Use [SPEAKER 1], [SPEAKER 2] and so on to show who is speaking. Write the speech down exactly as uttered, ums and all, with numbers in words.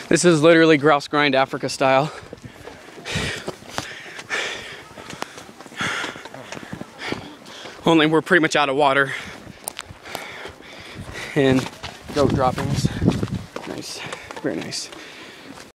[SPEAKER 1] This is literally grouse grind Africa style. Only we're pretty much out of water. And goat droppings. Nice, very nice.